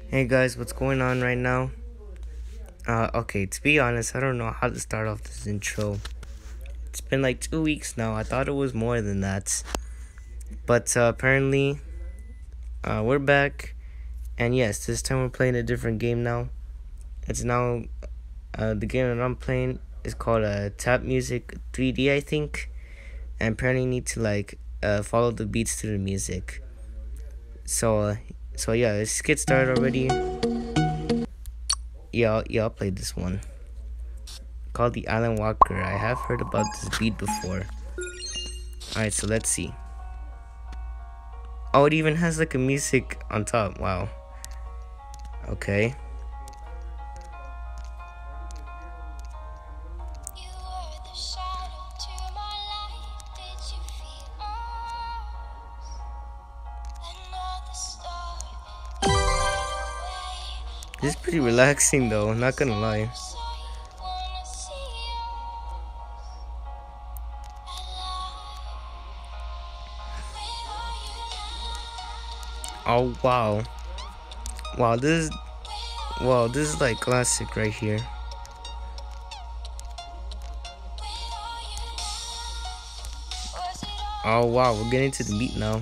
Hey guys, what's going on right now? Okay, to be honest, I don't know how to start off this intro. It's been like 2 weeks now. I thought it was more than that. But apparently, we're back. And yes, this time we're playing a different game now. It's now, the game that I'm playing is called Tap Music 3D, I think. And apparently you need to follow the beats to the music. So yeah, let's get started already. Yeah, I'll play this one. Called the Alan Walker. I have heard about this beat before. Alright, so let's see. Oh, it even has like a music on top. Wow. Okay. This is pretty relaxing though, not gonna lie. Oh wow. This is like classic right here. Oh wow, we're getting to the beat now.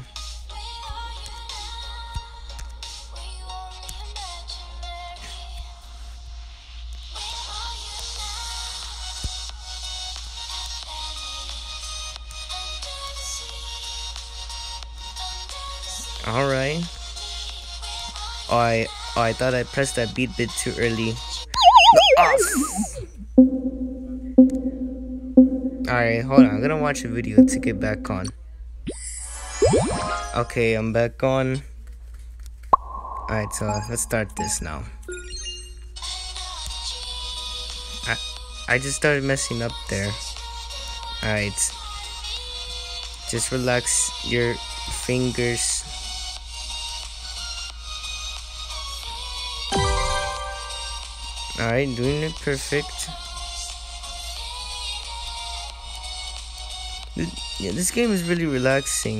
Alright. I thought I pressed that beat bit too early. Alright, hold on. I'm gonna watch a video to get back on. Okay, I'm back on. Alright, so let's start this now. I just started messing up there. Alright. Just relax your fingers. Alright, doing it perfect. Yeah, this game is really relaxing.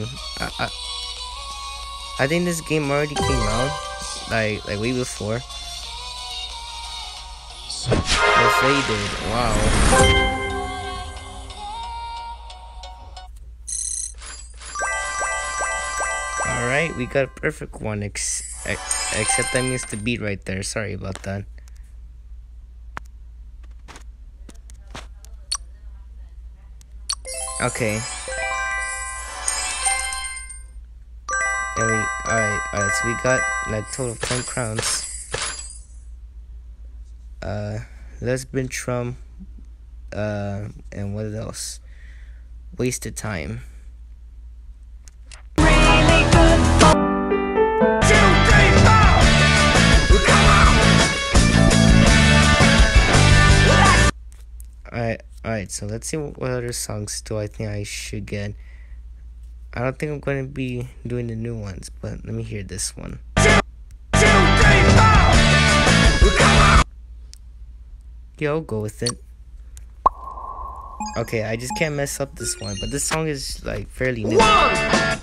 I think this game already came out like way before. Yes, they did. Wow. Alright, we got a perfect one, except I missed the beat right there. Sorry about that. Okay. Alright, so we got like total 10 crowns. Lesbian Trum, and what else? Wasted Time. Really good. 2, 3, 4. Come on. Alright, so let's see what other songs do I think I should get. I don't think I'm going to be doing the new ones, but let me hear this one. 2, 3, 4. Come on. Yeah, I'll go with it. Okay, I just can't mess up this one, but this song is like fairly new. 1. Alright.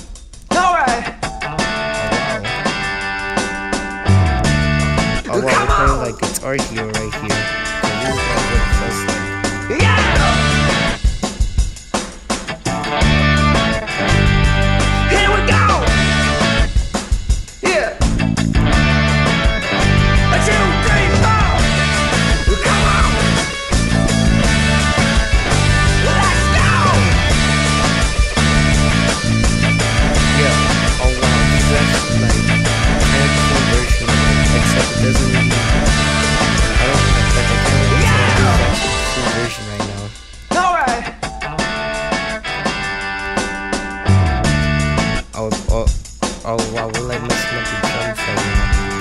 Oh wow, we're playing like Guitar Hero right here. So this is like what it feels like. Yeah. Here we go. Yeah. 2, 3, 4. Come on. Let's go. Yeah. Oh wow, this is actually like kind of cool version, except it doesn't really. I can't really tell if it's actually the full version right now. Alright. Oh wow, we're like messing up the drums right now.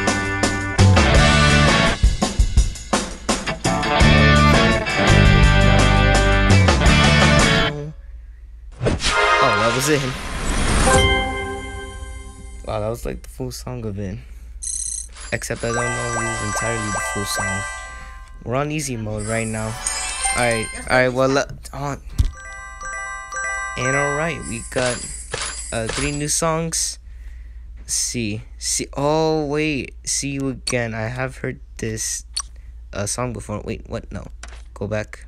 Oh, that was it. Wow, that was like the full song of it. Except I don't know if this is entirely the full song. We're on easy mode right now. Alright, well, and alright, we got 3 new songs. See. Oh wait, see you again. I have heard this song before. Wait, what? No, go back.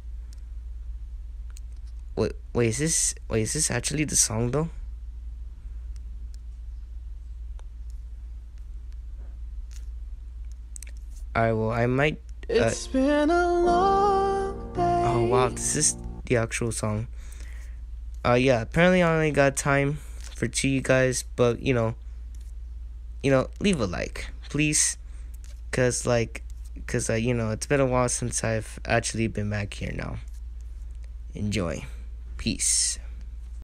Wait, is this actually the song though? Alright, well, I might. It's been a long day. Oh wow, this is the actual song. Yeah. Apparently, I only got time for two you guys, but leave a like, please, cause it's been a while since I've actually been back here now. Enjoy, peace.